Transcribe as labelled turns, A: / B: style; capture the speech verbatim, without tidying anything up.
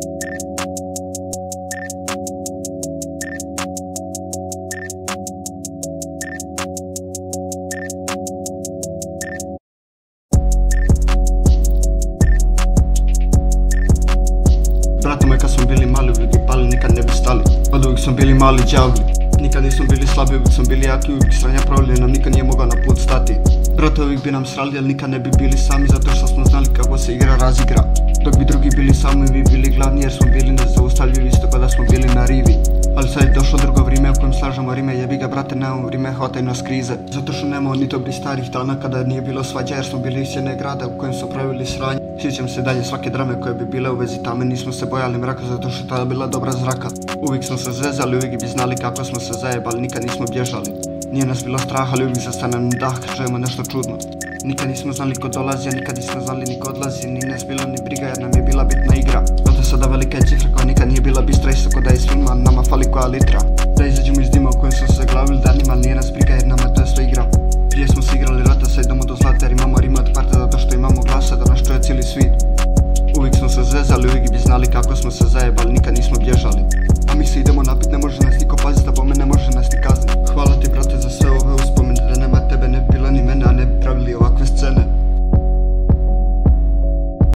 A: Brate moj, kad smo bili mali uvijek bi pali, nikad ne bi stali. Od uvijek smo bili mali đavli, nikad nismo bili slabi, uvijek smo bili jaki, uvijek sranja pravili nam nikad nije mogao na put stati. Brate uvijek bi nam srali, ali nikad ne bi bili sami, zato što smo znali kako se igra razigra. Dok bi drugi bili sami, vi bili glavni jer smo bili nezaustavljivi, isto kada smo bili na rivi. Ali sad je došlo drugo vrijeme u kojem slažemo rime, jebi ga brate, nemamo vrijeme, hvataju nas krize. Zato što nemamo ni dobrih starih dana kada nije bilo svađa jer smo bili iz jedne grada u kojem su pravili sranje. Sjećam se dalje svake drame koje bi bile u vezi tame, nismo se bojali mraka zato što je tada bila dobra zraka. Uvijek smo se zezali, uvijek bi znali kako smo se zajebali, nikad nismo bježali. Nije nas bilo strah, ali uvijek zastane nam dah, želimo nešto čudno. Nikad nismo znali ko dolazi, a nikad nismo znali ni ko odlazi, ni nas bilo ni briga jer nam je bila bitna igra. Zato sada velika je cifra koja nikad nije bila bistra, isto ko da je svima nama fali koja litra. Da izađemo iz dima u kojem smo se glavili danima, ali nije nas briga jer nama to je sve igra. Prije smo se igrali rata, sad idemo do zlata jer imamo rime od parte zato što imamo glasa da nas čuje cijeli svijet. Uvijek smo se zezali, uvijek bi znali kako smo se zajebali, nikad nismo